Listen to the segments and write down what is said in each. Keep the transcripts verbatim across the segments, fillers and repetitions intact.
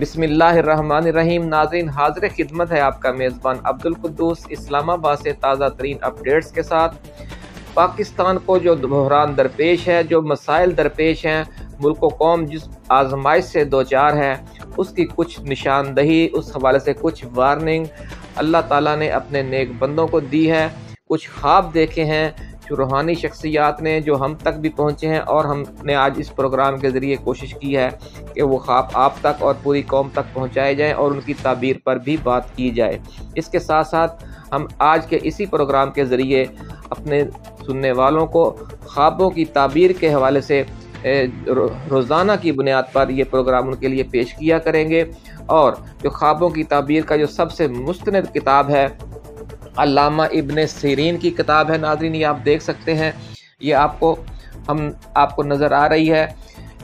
بسم اللہ الرحمن الرحیم۔ ناظرین، حاضر خدمت ہے آپ کا میزبان عبدالقدوس اسلام آباد سے تازہ ترین اپڈیٹس کے ساتھ۔ پاکستان کو جو بحران درپیش ہے، جو مسائل درپیش ہیں، ملک و قوم جس آزمائش سے دوچار ہے، اس کی کچھ نشاندہی، اس حوالے سے کچھ وارننگ اللہ تعالیٰ نے اپنے نیک بندوں کو دی ہے۔ کچھ خواب دیکھے ہیں جو روحانی شخصیات نے، جو ہم تک بھی پہنچے ہیں، اور ہم نے آج اس پروگرام کے ذریعے کوشش کی ہے کہ وہ خواب آپ تک اور پوری قوم تک پہنچائے جائیں اور ان کی تعبیر پر بھی بات کی جائے۔ اس کے ساتھ ساتھ ہم آج کے اسی پروگرام کے ذریعے اپنے سننے والوں کو خوابوں کی تعبیر کے حوالے سے روزانہ کی بنیاد پر یہ پروگرام ان کے لیے پیش کیا کریں گے۔ اور جو خوابوں کی تعبیر کا جو سب سے مستند کتاب ہے، علامہ ابن سیرین کی کتاب ہے۔ ناظرین، یہ آپ دیکھ سکتے ہیں، یہ آپ کو ہم آپ کو نظر آ رہی ہے۔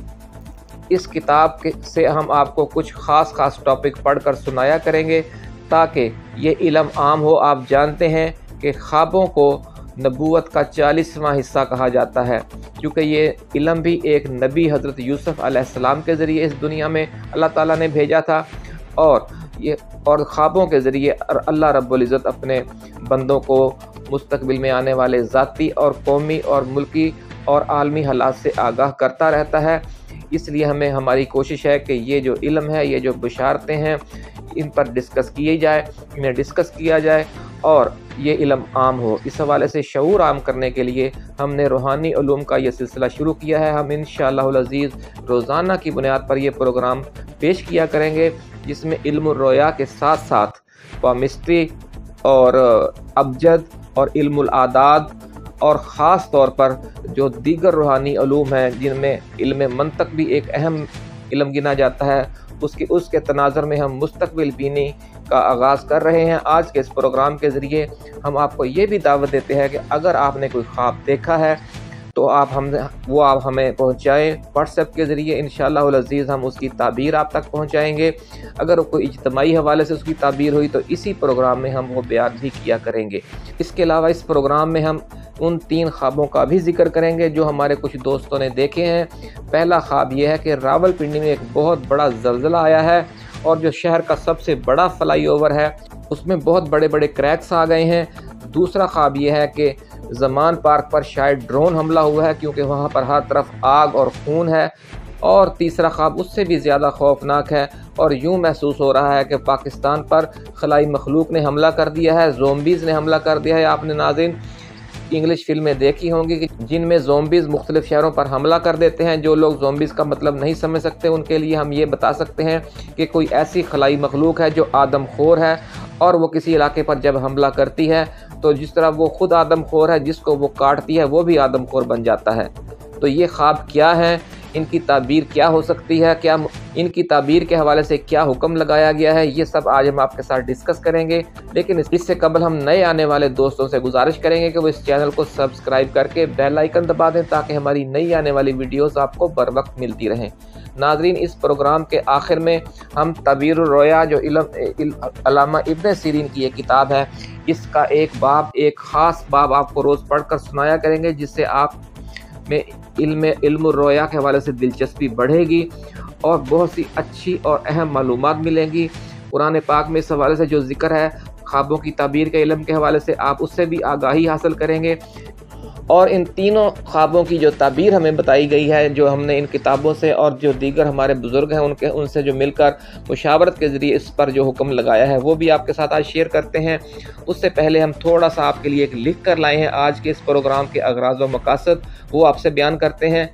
اس کتاب کے سے ہم آپ کو کچھ خاص خاص ٹاپک پڑھ کر سنایا کریں گے تاکہ یہ علم عام ہو۔ آپ جانتے ہیں کہ خوابوں کو نبوت کا چالیسواں حصہ کہا جاتا ہے، کیونکہ یہ علم بھی ایک نبی حضرت یوسف علیہ السلام کے ذریعے اس دنیا میں اللہ تعالیٰ نے بھیجا تھا، اور یہ اور خوابوں کے ذریعے اللہ رب العزت اپنے بندوں کو مستقبل میں آنے والے ذاتی اور قومی اور ملکی اور عالمی حالات سے آگاہ کرتا رہتا ہے۔ اس لیے ہمیں ہماری کوشش ہے کہ یہ جو علم ہے، یہ جو بشارتیں ہیں، ان پر ڈسکس کیے جائے انہیں ڈسکس کیا جائے اور یہ علم عام ہو۔ اس حوالے سے شعور عام کرنے کے لیے ہم نے روحانی علوم کا یہ سلسلہ شروع کیا ہے۔ ہم انشاءاللہ العزیز روزانہ کی بنیاد پر یہ پروگرام پیش کیا کریں گے، جس میں علم الرؤیا کے ساتھ ساتھ پامسٹری اور ابجد اور علم الاعداد اور خاص طور پر جو دیگر روحانی علوم ہیں، جن میں علم منطق بھی ایک اہم علم گنا جاتا ہے، اس کے اس کے تناظر میں ہم مستقبل بینی کا آغاز کر رہے ہیں۔ آج کے اس پروگرام کے ذریعے ہم آپ کو یہ بھی دعوت دیتے ہیں کہ اگر آپ نے کوئی خواب دیکھا ہے تو آپ ہم وہ آپ ہمیں پہنچائیں واٹس ایپ کے ذریعے۔ انشاءاللہ العزیز ہم اس کی تعبیر آپ تک پہنچائیں گے۔ اگر کوئی اجتماعی حوالے سے اس کی تعبیر ہوئی تو اسی پروگرام میں ہم وہ بیان بھی کیا کریں گے۔ اس کے علاوہ اس پروگرام میں ہم ان تین خوابوں کا بھی ذکر کریں گے جو ہمارے کچھ دوستوں نے دیکھے ہیں۔ پہلا خواب یہ ہے کہ راول پنڈی میں ایک بہت بڑا زلزلہ آیا ہے، اور جو شہر کا سب سے بڑا فلائی اوور ہے اس میں بہت بڑے بڑے کریکس آ گئے ہیں۔ دوسرا خواب یہ ہے کہ زمان پارک پر شاید ڈرون حملہ ہوا ہے، کیونکہ وہاں پر ہر طرف آگ اور خون ہے۔ اور تیسرا خواب اس سے بھی زیادہ خوفناک ہے، اور یوں محسوس ہو رہا ہے کہ پاکستان پر خلائی مخلوق نے حملہ کر دیا ہے، زومبیز نے حملہ کر دیا ہے۔ آپ نے ناظرین انگلش فلمیں دیکھی ہوں گی کہ جن میں زومبیز مختلف شہروں پر حملہ کر دیتے ہیں۔ جو لوگ زومبیز کا مطلب نہیں سمجھ سکتے، ان کے لیے ہم یہ بتا سکتے ہیں کہ کوئی ایسی خلائی مخلوق ہے جو آدم خور ہے، اور وہ کسی علاقے پر جب حملہ کرتی ہے تو جس طرح وہ خود آدم خور ہے، جس کو وہ کاٹتی ہے وہ بھی آدم خور بن جاتا ہے۔ تو یہ خواب کیا ہیں، ان کی تعبیر کیا ہو سکتی ہے، کیا ان کی تعبیر کے حوالے سے کیا حکم لگایا گیا ہے، یہ سب آج ہم آپ کے ساتھ ڈسکس کریں گے۔ لیکن اس سے قبل ہم نئے آنے والے دوستوں سے گزارش کریں گے کہ وہ اس چینل کو سبسکرائب کر کے بیل آئیکن دبا دیں تاکہ ہماری نئی آنے والی ویڈیوز آپ کو بر وقت ملتی رہیں۔ ناظرین، اس پروگرام کے آخر میں ہم تعبیر الرؤیا جو علم علامہ ابن سیرین کی یہ کتاب ہے، اس کا ایک باب ایک خاص باب آپ کو روز پڑھ کر سنایا کریں گے، جس سے آپ میں علم علم الرؤیا کے حوالے سے دلچسپی بڑھے گی اور بہت سی اچھی اور اہم معلومات ملیں گی۔ قرآن پاک میں اس حوالے سے جو ذکر ہے خوابوں کی تعبیر کے علم کے حوالے سے، آپ اس سے بھی آگاہی حاصل کریں گے۔ اور ان تینوں خوابوں کی جو تعبیر ہمیں بتائی گئی ہے، جو ہم نے ان کتابوں سے اور جو دیگر ہمارے بزرگ ہیں ان کے ان سے جو مل کر مشاورت کے ذریعے اس پر جو حکم لگایا ہے، وہ بھی آپ کے ساتھ آج شیئر کرتے ہیں۔ اس سے پہلے ہم تھوڑا سا آپ کے لیے ایک لکھ کر لائے ہیں آج کے اس پروگرام کے اغراض و مقاصد، وہ آپ سے بیان کرتے ہیں۔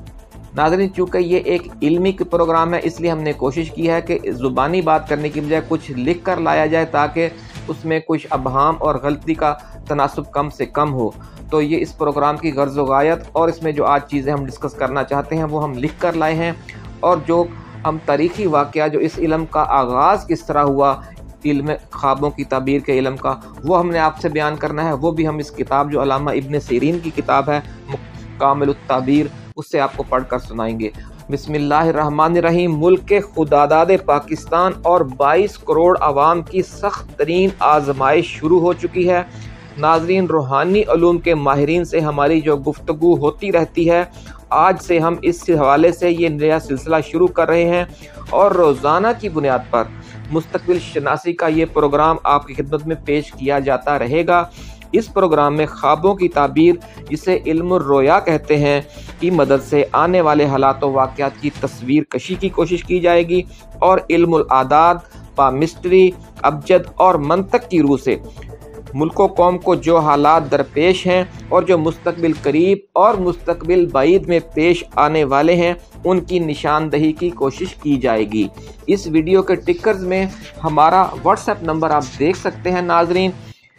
ناظرین، چونکہ یہ ایک علمی پروگرام ہے، اس لیے ہم نے کوشش کی ہے کہ زبانی بات کرنے کی بجائے کچھ لکھ کر لایا جائے تاکہ اس میں کچھ ابہام اور غلطی کا تناسب کم سے کم ہو۔ تو یہ اس پروگرام کی غرض و غایت، اور اس میں جو آج چیزیں ہم ڈسکس کرنا چاہتے ہیں وہ ہم لکھ کر لائے ہیں، اور جو ہم تاریخی واقعہ جو اس علم کا آغاز کس طرح ہوا، علم خوابوں کی تعبیر کے علم کا، وہ ہم نے آپ سے بیان کرنا ہے۔ وہ بھی ہم اس کتاب جو علامہ ابن سیرین کی کتاب ہے کامل التعبیر، اس سے آپ کو پڑھ کر سنائیں گے۔ بسم اللہ الرحمن الرحیم۔ ملک خداداد پاکستان اور بائیس کروڑ عوام کی سخت ترین آزمائش شروع ہو چکی ہے۔ ناظرین، روحانی علوم کے ماہرین سے ہماری جو گفتگو ہوتی رہتی ہے آج سے ہم اس حوالے سے یہ نیا سلسلہ شروع کر رہے ہیں اور روزانہ کی بنیاد پر مستقبل شناسی کا یہ پروگرام آپ کی خدمت میں پیش کیا جاتا رہے گا۔ اس پروگرام میں خوابوں کی تعبیر، جسے علم الرؤیا کہتے ہیں، کی مدد سے آنے والے حالات و واقعات کی تصویر کشی کی کوشش کی جائے گی اور علم الاعداد، پامسٹری، ابجد اور منطق کی روح سے ملک و قوم کو جو حالات درپیش ہیں اور جو مستقبل قریب اور مستقبل بعید میں پیش آنے والے ہیں ان کی نشاندہی کی کوشش کی جائے گی۔ اس ویڈیو کے ٹکرز میں ہمارا واٹس ایپ نمبر آپ دیکھ سکتے ہیں۔ ناظرین،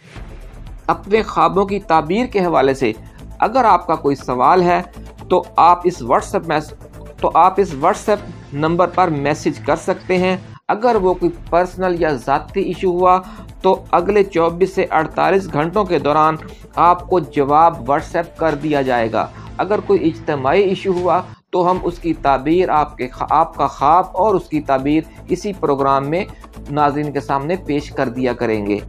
اپنے خوابوں کی تعبیر کے حوالے سے اگر آپ کا کوئی سوال ہے تو آپ اس واٹس ایپ تو آپ اس واٹس ایپ نمبر پر میسج کر سکتے ہیں۔ اگر وہ کوئی پرسنل یا ذاتی ایشو ہوا تو اگلے چوبیس سے اڑتالیس گھنٹوں کے دوران آپ کو جواب واٹس ایپ کر دیا جائے گا۔ اگر کوئی اجتماعی ایشو ہوا تو ہم اس کی تعبیر آپ کے آپ کا خواب اور اس کی تعبیر اسی پروگرام میں ناظرین کے سامنے پیش کر دیا کریں گے۔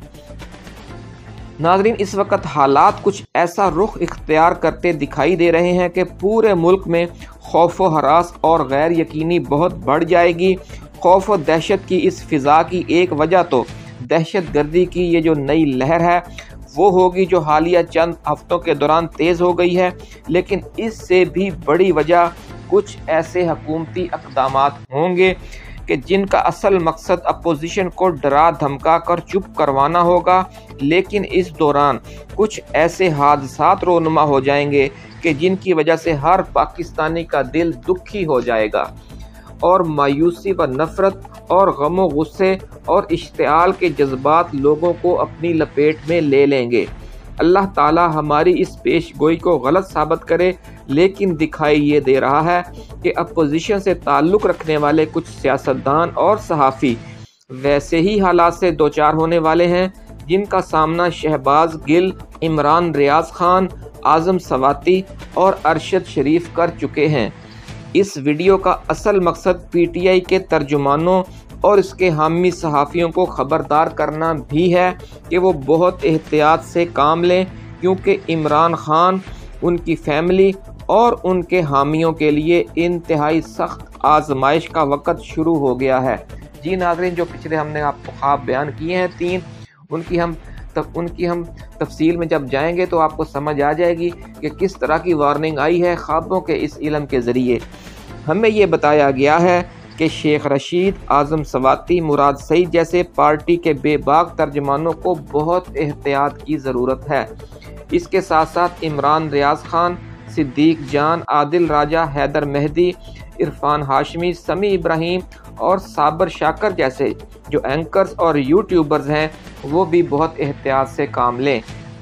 ناظرین، اس وقت حالات کچھ ایسا رخ اختیار کرتے دکھائی دے رہے ہیں کہ پورے ملک میں خوف و ہراس اور غیر یقینی بہت بڑھ جائے گی۔ خوف و دہشت کی اس فضا کی ایک وجہ تو دہشت گردی کی یہ جو نئی لہر ہے وہ ہوگی جو حالیہ چند ہفتوں کے دوران تیز ہو گئی ہے، لیکن اس سے بھی بڑی وجہ کچھ ایسے حکومتی اقدامات ہوں گے کہ جن کا اصل مقصد اپوزیشن کو ڈرا دھمکا کر چپ کروانا ہوگا، لیکن اس دوران کچھ ایسے حادثات رونما ہو جائیں گے کہ جن کی وجہ سے ہر پاکستانی کا دل دکھی ہو جائے گا اور مایوسی و نفرت اور غم و غصے اور اشتعال کے جذبات لوگوں کو اپنی لپیٹ میں لے لیں گے۔ اللہ تعالی ہماری اس پیش گوئی کو غلط ثابت کرے، لیکن دکھائی یہ دے رہا ہے کہ اپوزیشن سے تعلق رکھنے والے کچھ سیاستدان اور صحافی ویسے ہی حالات سے دوچار ہونے والے ہیں جن کا سامنا شہباز گل، عمران ریاض خان، اعظم سواتی اور ارشد شریف کر چکے ہیں۔ اس ویڈیو کا اصل مقصد پی ٹی آئی کے ترجمانوں اور اس کے حامی صحافیوں کو خبردار کرنا بھی ہے کہ وہ بہت احتیاط سے کام لیں، کیونکہ عمران خان، ان کی فیملی اور ان کے حامیوں کے لیے انتہائی سخت آزمائش کا وقت شروع ہو گیا ہے۔ جی ناظرین، جو پچھلے ہم نے آپ کو خواب بیان کیے ہیں تین، ان کی ہم ان کی ہم تفصیل میں جب جائیں گے تو آپ کو سمجھ آ جائے گی کہ کس طرح کی وارننگ آئی ہے خوابوں کے اس علم کے ذریعے۔ ہمیں یہ بتایا گیا ہے کہ شیخ رشید، اعظم سواتی، مراد سعید جیسے پارٹی کے بے باک ترجمانوں کو بہت احتیاط کی ضرورت ہے۔ اس کے ساتھ ساتھ عمران ریاض خان، صدیق جان، عادل راجہ، حیدر مہدی، عرفان ہاشمی، سمیع ابراہیم اور صابر شاکر جیسے جو اینکرز اور یوٹیوبرز ہیں وہ بھی بہت احتیاط سے کام لیں،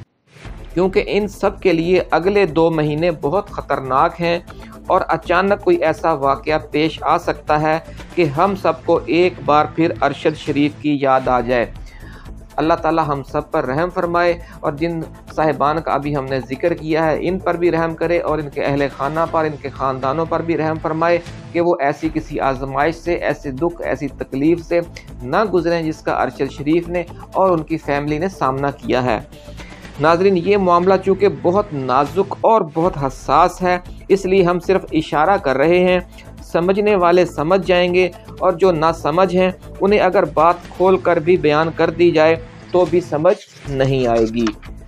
کیونکہ ان سب کے لیے اگلے دو مہینے بہت خطرناک ہیں اور اچانک کوئی ایسا واقعہ پیش آ سکتا ہے کہ ہم سب کو ایک بار پھر ارشد شریف کی یاد آ جائے۔ اللہ تعالی ہم سب پر رحم فرمائے اور جن صاحبان کا ابھی ہم نے ذکر کیا ہے ان پر بھی رحم کرے اور ان کے اہل خانہ پر، ان کے خاندانوں پر بھی رحم فرمائے کہ وہ ایسی کسی آزمائش سے، ایسے دکھ، ایسی تکلیف سے نہ گزریں جس کا ارشد شریف نے اور ان کی فیملی نے سامنا کیا ہے۔ ناظرین، یہ معاملہ چونکہ بہت نازک اور بہت حساس ہے، اس لیے ہم صرف اشارہ کر رہے ہیں۔ سمجھنے والے سمجھ جائیں گے اور جو نہ سمجھ ہیں انہیں اگر بات کھول کر بھی بیان کر دی جائے تو بھی سمجھ نہیں آئے گی۔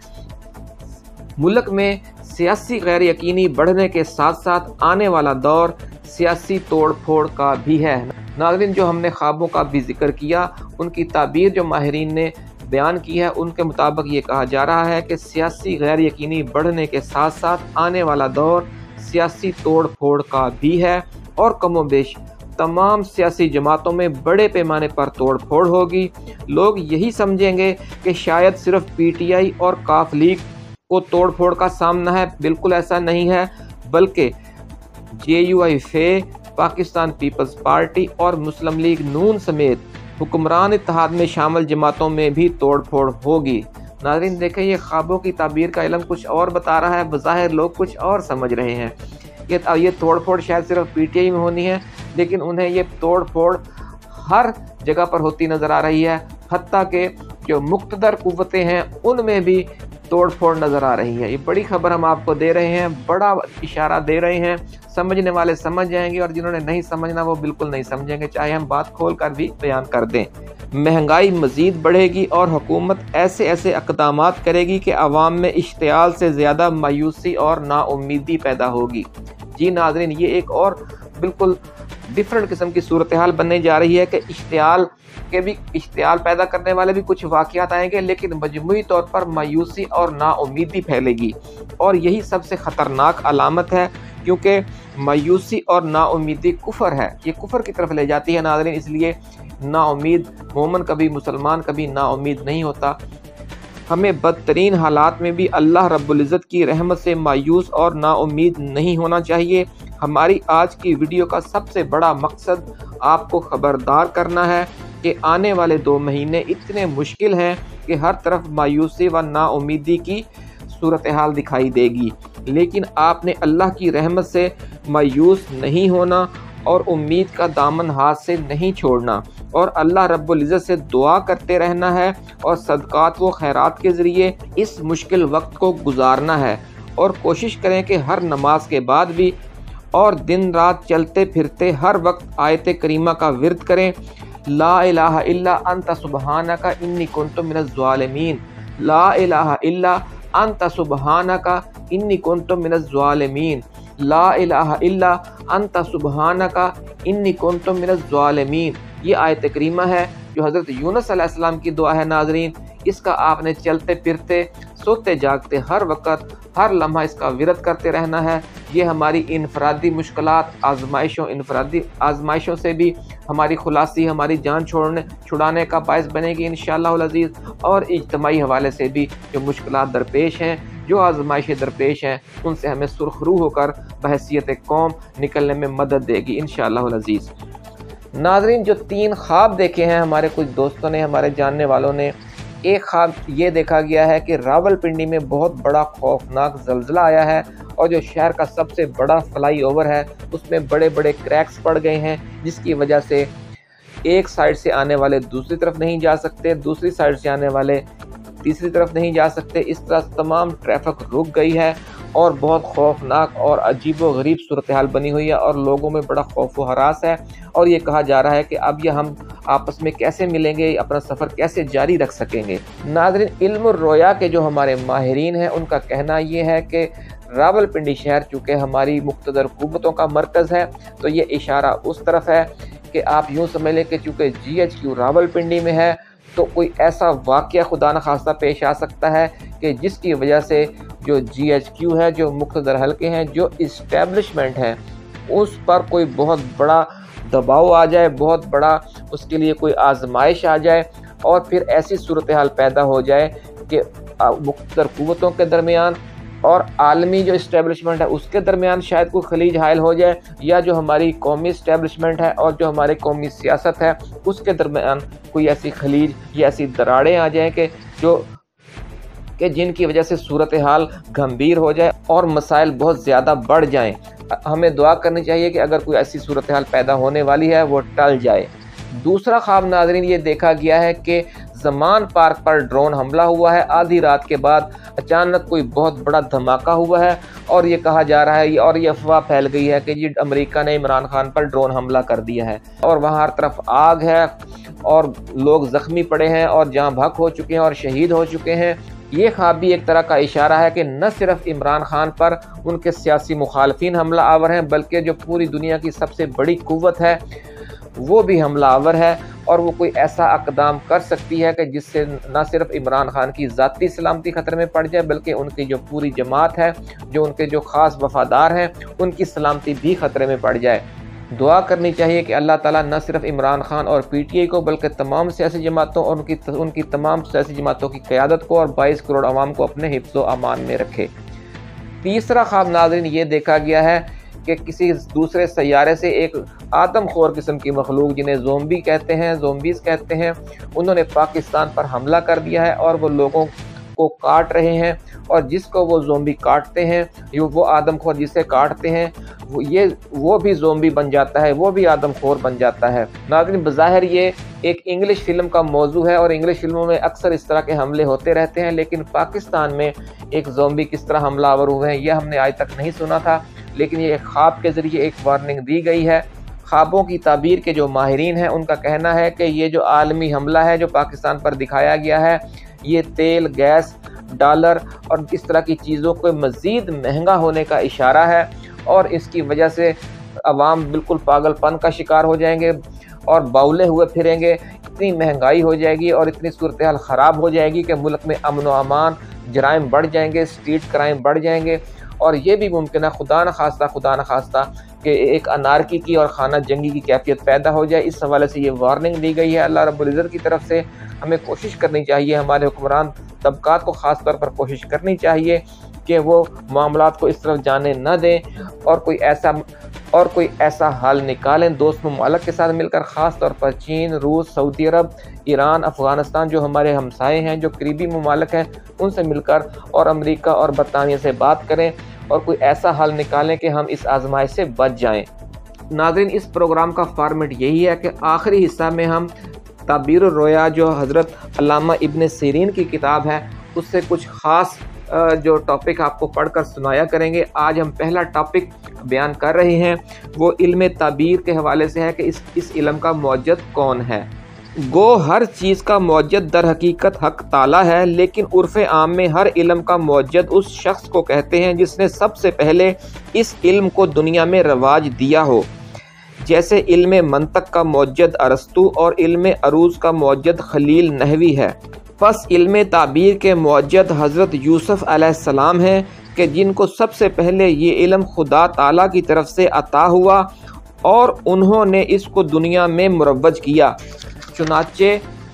ملک میں سیاسی غیر یقینی بڑھنے کے ساتھ ساتھ آنے والا دور سیاسی توڑ پھوڑ کا بھی ہے۔ ناظرین، جو ہم نے خوابوں کا بھی ذکر کیا، ان کی تعبیر جو ماہرین نے بیان کی ہے ان کے مطابق یہ کہا جا رہا ہے کہ سیاسی غیر یقینی بڑھنے کے ساتھ ساتھ آنے والا دور سیاسی توڑ پھوڑ کا بھی ہے اور کم و بیش تمام سیاسی جماعتوں میں بڑے پیمانے پر توڑ پھوڑ ہوگی۔ لوگ یہی سمجھیں گے کہ شاید صرف پی ٹی آئی اور کاف لیگ کو توڑ پھوڑ کا سامنا ہے، بالکل ایسا نہیں ہے، بلکہ J U I F, Pakistan Peoples Party اور مسلم لیگ نون سمیت حکمران اتحاد میں شامل جماعتوں میں بھی توڑ پھوڑ ہوگی۔ ناظرین دیکھیں، یہ خوابوں کی تعبیر کا علم کچھ اور بتا رہا ہے، بظاہر لوگ کچھ اور سمجھ رہے ہیں۔ یہ توڑ پھوڑ شاید صرف پی ٹی آئی میں ہونی ہے، لیکن انہیں یہ توڑ پھوڑ ہر جگہ پر ہوتی نظر آ رہی ہے، حتیٰ کہ جو مقتدر قوتیں ہیں ان میں بھی توڑ پھوڑ نظر آ رہی ہے۔ یہ بڑی خبر ہم آپ کو دے رہے ہیں، بڑا اشارہ دے رہے ہیں سمجھنے والے سمجھ جائیں گے اور جنہوں نے نہیں سمجھنا وہ بالکل نہیں سمجھیں گے، چاہے ہم بات کھول کر بھی بیان کر دیں۔ مہنگائی مزید بڑھے گی اور حکومت ایسے ایسے اقدامات کرے گی کہ عوام میں اشتعال سے زیادہ مایوسی اور نا امیدی پیدا ہوگی۔ جی ناظرین، یہ ایک اور بالکل ڈیفرنٹ قسم کی صورتحال بننے جا رہی ہے کہ اشتعال کے بھی اشتعال پیدا کرنے والے بھی کچھ واقعات آئیں گے، لیکن مجموعی طور پر مایوسی اور نا امیدی پھیلے گی، اور یہی سب سے خطرناک علامت ہے، کیونکہ مایوسی اور نا امیدی کفر ہے، یہ کفر کی طرف لے جاتی ہے ناظرین۔ اس لیے نا امید مومن کبھی، مسلمان کبھی نا امید نہیں ہوتا۔ ہمیں بدترین حالات میں بھی اللہ رب العزت کی رحمت سے مایوس اور نا امید نہیں ہونا چاہیے۔ ہماری آج کی ویڈیو کا سب سے بڑا مقصد آپ کو خبردار کرنا ہے کہ آنے والے دو مہینے اتنے مشکل ہیں کہ ہر طرف مایوسی و نا امیدی کی صورتحال دکھائی دے گی، لیکن آپ نے اللہ کی رحمت سے مایوس نہیں ہونا اور امید کا دامن ہاتھ سے نہیں چھوڑنا، اور اللہ رب العزت سے دعا کرتے رہنا ہے اور صدقات و خیرات کے ذریعے اس مشکل وقت کو گزارنا ہے، اور کوشش کریں کہ ہر نماز کے بعد بھی اور دن رات چلتے پھرتے ہر وقت آیت کریمہ کا ورد کریں، لا الہ الا انت سبحانک انی کنت من الظالمین، لا الہ الا انت سبحانک انی کنت من الظالمین، لا الہ الا انت سبحانک انی کنت من الظالمین۔ یہ آیت کریمہ ہے جو حضرت یونس علیہ السلام کی دعا ہے ناظرین۔ اس کا آپ نے چلتے پھرتے، سوتے جاگتے ہر وقت، ہر لمحہ اس کا ورد کرتے رہنا ہے۔ یہ ہماری انفرادی مشکلات، آزمائشوں انفرادی آزمائشوں سے بھی ہماری خلاصی، ہماری جان چھوڑنے چھڑانے کا باعث بنے گی انشاءاللہ العزیز، اور اجتماعی حوالے سے بھی جو مشکلات درپیش ہیں، جو آزمائشیں درپیش ہیں، ان سے ہمیں سرخرو ہو کر بحیثیت قوم نکلنے میں مدد دے گی انشاءاللہ العزیز۔ ناظرین، جو تین خواب دیکھے ہیں ہمارے کچھ دوستوں نے، ہمارے جاننے والوں نے، ایک خواب یہ دیکھا گیا ہے کہ راول پنڈی میں بہت بڑا خوفناک زلزلہ آیا ہے، اور جو شہر کا سب سے بڑا فلائی اوور ہے اس میں بڑے بڑے کریکس پڑ گئے ہیں، جس کی وجہ سے ایک سائڈ سے آنے والے دوسری طرف نہیں جا سکتے، دوسری سائڈ سے آنے والے تیسری طرف نہیں جا سکتے۔ اس طرح تمام ٹریفک رک گئی ہے اور بہت خوفناک اور عجیب و غریب صورتحال بنی ہوئی ہے، اور لوگوں میں بڑا خوف و ہراس ہے، اور یہ کہا جا رہا ہے کہ اب یہ ہم آپس میں کیسے ملیں گے، اپنا سفر کیسے جاری رکھ سکیں گے۔ ناظرین، علم الرؤیا کے جو ہمارے ماہرین ہیں ان کا کہنا یہ ہے کہ راول پنڈی شہر چونکہ ہماری مقتدر قوتوں کا مرکز ہے، تو یہ اشارہ اس طرف ہے کہ آپ یوں سمجھ لیں کہ چونکہ G H Q Rawalpindi میں ہے، تو کوئی ایسا واقعہ خدا نخواستہ پیش آ سکتا ہے کہ جس کی وجہ سے جو جی ایچ کیو ہے، جو مقتدر حلقے ہیں، جو اسٹیبلشمنٹ ہے، اس پر کوئی بہت بڑا دباؤ آ جائے، بہت بڑا اس کے لیے کوئی آزمائش آ جائے، اور پھر ایسی صورتحال پیدا ہو جائے کہ مقتدر قوتوں کے درمیان اور عالمی جو اسٹیبلشمنٹ ہے اس کے درمیان شاید کوئی خلیج حائل ہو جائے، یا جو ہماری قومی اسٹیبلشمنٹ ہے اور جو ہماری قومی سیاست ہے اس کے درمیان کوئی ایسی خلیج یا ایسی دراڑیں آ جائیں کہ جو کہ جن کی وجہ سے صورتحال گھمبیر ہو جائے اور مسائل بہت زیادہ بڑھ جائیں۔ ہمیں دعا کرنی چاہیے کہ اگر کوئی ایسی صورتحال پیدا ہونے والی ہے وہ ٹل جائے۔ دوسرا خواب ناظرین یہ دیکھا گیا ہے کہ زمان پارک پر ڈرون حملہ ہوا ہے، آدھی رات کے بعد اچانک کوئی بہت بڑا دھماکہ ہوا ہے، اور یہ کہا جا رہا ہے اور یہ افواہ پھیل گئی ہے کہ جی امریکہ نے عمران خان پر ڈرون حملہ کر دیا ہے، اور وہاں ہر طرف آگ ہے اور لوگ زخمی پڑے ہیں اور جاں بحق ہو چکے ہیں اور شہید ہو چکے ہیں۔ یہ خواب بھی ایک طرح کا اشارہ ہے کہ نہ صرف عمران خان پر ان کے سیاسی مخالفین حملہ آور ہیں، بلکہ جو پوری دنیا کی سب سے بڑی قوت ہے وہ بھی حملہ آور ہے، اور وہ کوئی ایسا اقدام کر سکتی ہے کہ جس سے نہ صرف عمران خان کی ذاتی سلامتی خطرے میں پڑ جائے، بلکہ ان کی جو پوری جماعت ہے، جو ان کے جو خاص وفادار ہیں، ان کی سلامتی بھی خطرے میں پڑ جائے۔ دعا کرنی چاہیے کہ اللہ تعالیٰ نہ صرف عمران خان اور پی ٹی آئی کو بلکہ تمام سیاسی جماعتوں اور ان کی ان کی تمام سیاسی جماعتوں کی قیادت کو اور بائیس کروڑ عوام کو اپنے حفظ و امان میں رکھے۔ تیسرا خواب ناظرین یہ دیکھا گیا ہے کہ کسی دوسرے سیارے سے ایک آدم خور قسم کی مخلوق جنہیں زومبی کہتے ہیں زومبیز کہتے ہیں، انہوں نے پاکستان پر حملہ کر دیا ہے اور وہ لوگوں کو کاٹ رہے ہیں، اور جس کو وہ زومبی کاٹتے ہیں، وہ آدم خور جسے کاٹتے ہیں، وہ یہ وہ بھی زومبی بن جاتا ہے، وہ بھی آدم خور بن جاتا ہے۔ ناظرین، بظاہر یہ ایک انگلش فلم کا موضوع ہے، اور انگلش فلموں میں اکثر اس طرح کے حملے ہوتے رہتے ہیں، لیکن پاکستان میں ایک زومبی کس طرح حملہ آور ہوئے ہیں یہ ہم نے آج تک نہیں سنا تھا۔ لیکن یہ خواب کے ذریعے ایک وارننگ دی گئی ہے۔ خوابوں کی تعبیر کے جو ماہرین ہیں ان کا کہنا ہے کہ یہ جو عالمی حملہ ہے جو پاکستان پر دکھایا گیا ہے، یہ تیل، گیس، ڈالر اور اس طرح کی چیزوں کو مزید مہنگا ہونے کا اشارہ ہے، اور اس کی وجہ سے عوام بالکل پاگل پن کا شکار ہو جائیں گے اور باولے ہوئے پھریں گے۔ اتنی مہنگائی ہو جائے گی اور اتنی صورتحال خراب ہو جائے گی کہ ملک میں امن و امان، جرائم بڑھ جائیں گے، اسٹریٹ کرائم بڑھ جائیں گے، اور یہ بھی ممکن ہے خدا نخواستہ خدا نخواستہ کہ ایک انارکی کی اور خانہ جنگی کی کیفیت پیدا ہو جائے۔ اس حوالے سے یہ وارننگ دی گئی ہے اللہ رب العزت کی طرف سے۔ ہمیں کوشش کرنی چاہیے، ہمارے حکمران طبقات کو خاص طور پر کوشش کرنی چاہیے کہ وہ معاملات کو اس طرف جانے نہ دیں اور کوئی ایسا اور کوئی ایسا حل نکالیں دوست ممالک کے ساتھ مل کر، خاص طور پر چین، روس، سعودی عرب، ایران، افغانستان جو ہمارے ہمسائے ہیں، جو قریبی ممالک ہیں، ان سے مل کر، اور امریکہ اور برطانیہ سے بات کریں اور کوئی ایسا حل نکالیں کہ ہم اس آزمائش سے بچ جائیں۔ ناظرین، اس پروگرام کا فارمیٹ یہی ہے کہ آخری حصہ میں ہم تعبیر الرؤیا جو حضرت علامہ ابن سیرین کی کتاب ہے اس سے کچھ خاص جو ٹاپک آپ کو پڑھ کر سنایا کریں گے۔ آج ہم پہلا ٹاپک بیان کر رہے ہیں، وہ علم تعبیر کے حوالے سے ہے کہ اس اس علم کا موجد کون ہے۔ گو ہر چیز کا موجد در حقیقت حق تعالی ہے، لیکن عرف عام میں ہر علم کا موجد اس شخص کو کہتے ہیں جس نے سب سے پہلے اس علم کو دنیا میں رواج دیا ہو، جیسے علم منطق کا موجد ارسطو اور علم عروض کا موجد خلیل نحوی ہے۔ پس علم تعبیر کے موجد حضرت یوسف علیہ السلام ہیں کہ جن کو سب سے پہلے یہ علم خدا تعالیٰ کی طرف سے عطا ہوا اور انہوں نے اس کو دنیا میں مروج کیا۔ چنانچہ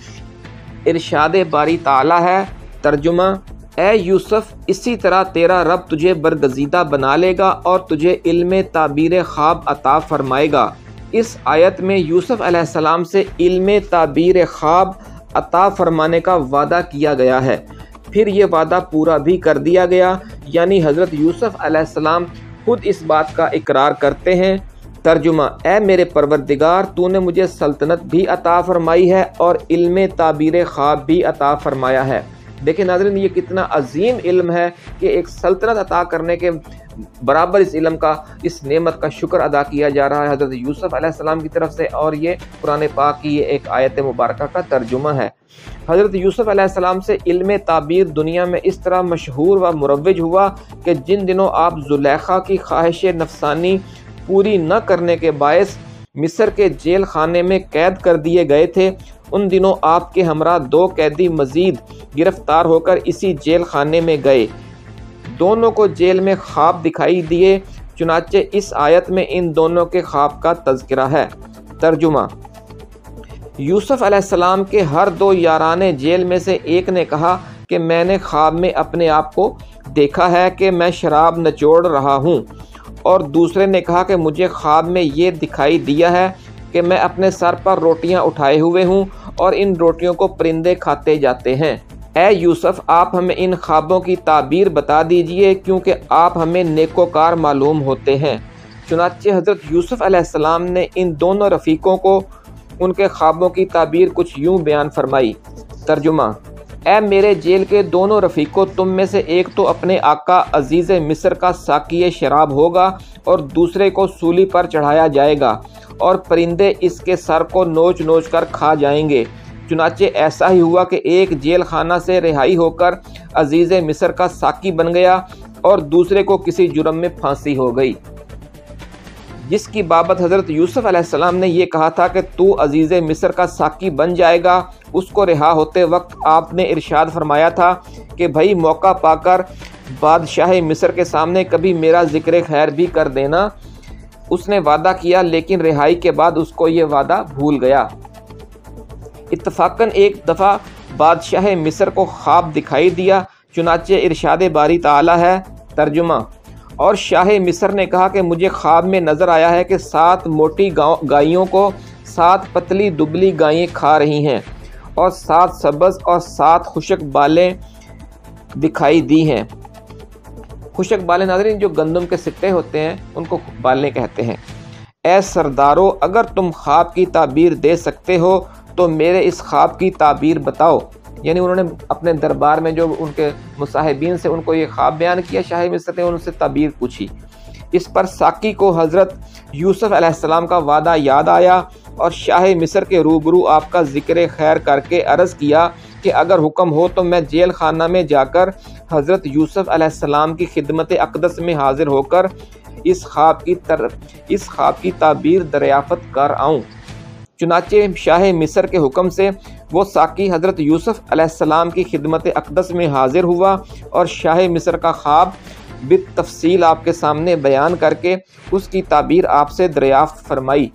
ارشاد باری تعالیٰ ہے، ترجمہ: اے یوسف، اسی طرح تیرا رب تجھے برگزیدہ بنا لے گا اور تجھے علم تعبیر خواب عطا فرمائے گا۔ اس آیت میں یوسف علیہ السلام سے علم تعبیر خواب عطا فرمانے کا وعدہ کیا گیا ہے، پھر یہ وعدہ پورا بھی کر دیا گیا، یعنی حضرت یوسف علیہ السلام خود اس بات کا اقرار کرتے ہیں۔ ترجمہ: اے میرے پروردگار، تو نے مجھے سلطنت بھی عطا فرمائی ہے اور علم تعبیر خواب بھی عطا فرمایا ہے۔ دیکھیں ناظرین، یہ کتنا عظیم علم ہے کہ ایک سلطنت عطا کرنے کے برابر اس علم کا، اس نعمت کا شکر ادا کیا جا رہا ہے حضرت یوسف علیہ السلام کی طرف سے، اور یہ قرآن پاک کی یہ ایک آیت مبارکہ کا ترجمہ ہے۔ حضرت یوسف علیہ السلام سے علم تعبیر دنیا میں اس طرح مشہور و مروج ہوا کہ جن دنوں آپ زلیخا کی خواہش نفسانی پوری نہ کرنے کے باعث مصر کے جیل خانے میں قید کر دیے گئے تھے، ان دنوں آپ کے ہمراہ دو قیدی مزید گرفتار ہو کر اسی جیل خانے میں گئے۔ دونوں کو جیل میں خواب دکھائی دیے، چنانچہ اس آیت میں ان دونوں کے خواب کا تذکرہ ہے۔ ترجمہ: یوسف علیہ السلام کے ہر دو یاران جیل میں سے ایک نے کہا کہ میں نے خواب میں اپنے آپ کو دیکھا ہے کہ میں شراب نچوڑ رہا ہوں، اور دوسرے نے کہا کہ مجھے خواب میں یہ دکھائی دیا ہے کہ میں اپنے سر پر روٹیاں اٹھائے ہوئے ہوں اور ان روٹیوں کو پرندے کھاتے جاتے ہیں۔ اے یوسف، آپ ہمیں ان خوابوں کی تعبیر بتا دیجئے کیونکہ آپ ہمیں نیکوکار معلوم ہوتے ہیں۔ چنانچہ حضرت یوسف علیہ السلام نے ان دونوں رفیقوں کو ان کے خوابوں کی تعبیر کچھ یوں بیان فرمائی۔ ترجمہ: اے میرے جیل کے دونوں رفیقوں، تم میں سے ایک تو اپنے آقا عزیز مصر کا ساقی شراب ہوگا اور دوسرے کو سولی پر چڑھایا جائے گا، اور پرندے اس کے سر کو نوچ نوچ کر کھا جائیں گے۔ چنانچہ ایسا ہی ہوا کہ ایک جیل خانہ سے رہائی ہو کر عزیز مصر کا ساقی بن گیا اور دوسرے کو کسی جرم میں پھانسی ہو گئی، جس کی بابت حضرت یوسف علیہ السلام نے یہ کہا تھا کہ تو عزیز مصر کا ساقی بن جائے گا۔ اس کو رہا ہوتے وقت آپ نے ارشاد فرمایا تھا کہ بھائی موقع پا کر بادشاہ مصر کے سامنے کبھی میرا ذکر خیر بھی کر دینا۔ اس نے وعدہ کیا، لیکن رہائی کے بعد اس کو یہ وعدہ بھول گیا۔ اتفاقاً ایک دفعہ بادشاہ مصر کو خواب دکھائی دیا، چنانچہ ارشاد باری تعالیٰ ہے۔ ترجمہ: اور شاہ مصر نے کہا کہ مجھے خواب میں نظر آیا ہے کہ سات موٹی گائیوں کو سات پتلی دبلی گائیں کھا رہی ہیں، اور سات سبز اور سات خشک بالیں دکھائی دی ہیں۔ خشک بالیں ناظرین جو گندم کے سٹے ہوتے ہیں ان کو بالیں کہتے ہیں۔ اے سردارو، اگر تم خواب کی تعبیر دے سکتے ہو تو میرے اس خواب کی تعبیر بتاؤ۔ یعنی انہوں نے اپنے دربار میں جو ان کے مصاحبین سے ان کو یہ خواب بیان کیا، شاہ مصر نے ان سے تعبیر پوچھی۔ اس پر ساقی کو حضرت یوسف علیہ السلام کا وعدہ یاد آیا اور شاہ مصر کے روبرو آپ کا ذکر خیر کر کے عرض کیا کہ اگر حکم ہو تو میں جیل خانہ میں جا کر حضرت یوسف علیہ السلام کی خدمت اقدس میں حاضر ہو کر اس خواب کی تر اس خواب کی تعبیر دریافت کر آؤں۔ چنانچہ شاہ مصر کے حکم سے وہ ساقی حضرت یوسف علیہ السلام کی خدمت اقدس میں حاضر ہوا اور شاہ مصر کا خواب بالتفصیل آپ کے سامنے بیان کر کے اس کی تعبیر آپ سے دریافت فرمائی۔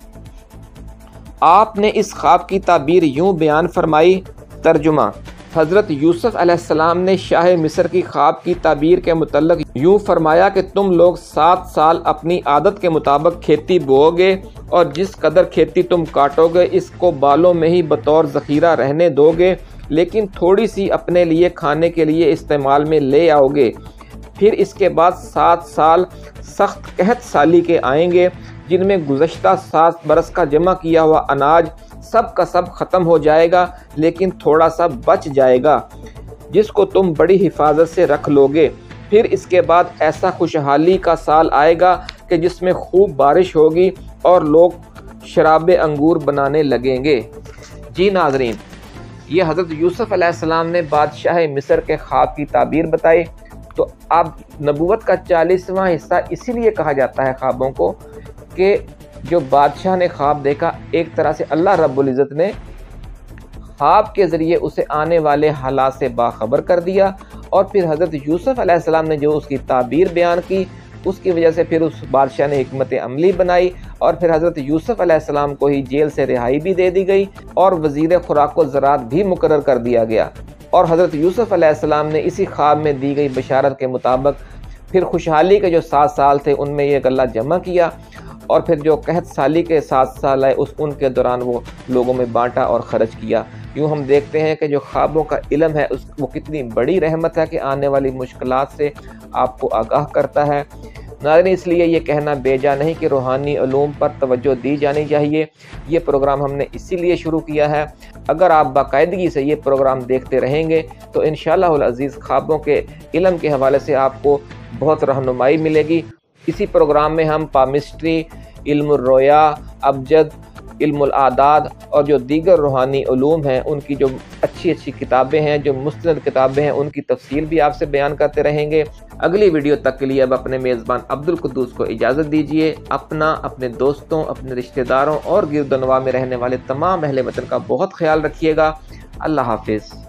آپ نے اس خواب کی تعبیر یوں بیان فرمائی۔ ترجمہ: حضرت یوسف علیہ السلام نے شاہ مصر کی خواب کی تعبیر کے متعلق یوں فرمایا کہ تم لوگ سات سال اپنی عادت کے مطابق کھیتی بو گے اور جس قدر کھیتی تم کاٹو گے اس کو بالوں میں ہی بطور ذخیرہ رہنے دو گے، لیکن تھوڑی سی اپنے لیے کھانے کے لیے استعمال میں لے آؤ گے۔ پھر اس کے بعد سات سال سخت قحط سالی کے آئیں گے جن میں گزشتہ سات برس کا جمع کیا ہوا اناج سب کا سب ختم ہو جائے گا، لیکن تھوڑا سا بچ جائے گا جس کو تم بڑی حفاظت سے رکھ لو گے۔ پھر اس کے بعد ایسا خوشحالی کا سال آئے گا کہ جس میں خوب بارش ہوگی اور لوگ شراب انگور بنانے لگیں گے۔ جی ناظرین، یہ حضرت یوسف علیہ السلام نے بادشاہ مصر کے خواب کی تعبیر بتائی۔ تو اب نبوت کا چالیسواں حصہ اسی لیے کہا جاتا ہے خوابوں کو کہ جو بادشاہ نے خواب دیکھا، ایک طرح سے اللہ رب العزت نے خواب کے ذریعے اسے آنے والے حالات سے باخبر کر دیا، اور پھر حضرت یوسف علیہ السلام نے جو اس کی تعبیر بیان کی اس کی وجہ سے پھر اس بادشاہ نے حکمت عملی بنائی، اور پھر حضرت یوسف علیہ السلام کو ہی جیل سے رہائی بھی دے دی گئی اور وزیر خوراک و زراعت بھی مقرر کر دیا گیا۔ اور حضرت یوسف علیہ السلام نے اسی خواب میں دی گئی بشارت کے مطابق پھر خوشحالی کے جو سات سال تھے ان میں یہ غلہ جمع کیا، اور پھر جو قحط سالی کے سات سال آئے اس ان کے دوران وہ لوگوں میں بانٹا اور خرچ کیا۔ یوں ہم دیکھتے ہیں کہ جو خوابوں کا علم ہے اس وہ کتنی بڑی رحمت ہے کہ آنے والی مشکلات سے آپ کو آگاہ کرتا ہے۔ ناظرین، اس لیے یہ کہنا بیجا نہیں کہ روحانی علوم پر توجہ دی جانی چاہیے۔ یہ پروگرام ہم نے اسی لیے شروع کیا ہے۔ اگر آپ باقاعدگی سے یہ پروگرام دیکھتے رہیں گے تو انشاءاللہ العزیز خوابوں کے علم کے حوالے سے آپ کو بہت رہنمائی ملے گی۔ اسی پروگرام میں ہم پامسٹری، علم الرؤیا، ابجد، علم الاعداد اور جو دیگر روحانی علوم ہیں ان کی جو اچھی اچھی کتابیں ہیں، جو مستند کتابیں ہیں، ان کی تفصیل بھی آپ سے بیان کرتے رہیں گے۔ اگلی ویڈیو تک کے لیے اب اپنے میزبان عبدالقدوس کو اجازت دیجیے۔ اپنا، اپنے دوستوں، اپنے رشتہ داروں اور گرد و نواح میں رہنے والے تمام اہل وطن کا بہت خیال رکھیے گا۔ اللہ حافظ۔